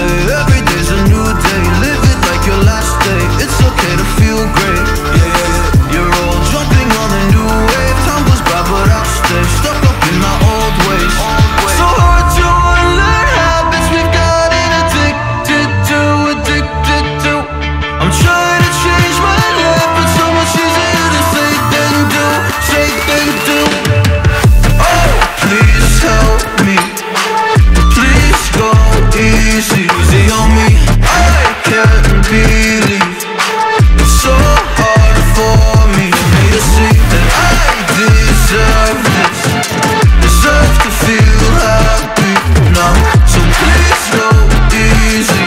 say every day's a new day. Live it like your last day. It's okay to feel great. Yeah, yeah, yeah. You're all jumping on a new wave. Time goes by but I'll stay stuck up in my old ways. So hard to unlearn habits we've gotten addicted to. I'm trying to change my life, but so much easier to say than do. Oh, please help me. Please go easy on me. I can't believe it's so hard for me to see that I deserve this. Deserve to feel happy now. So please go easy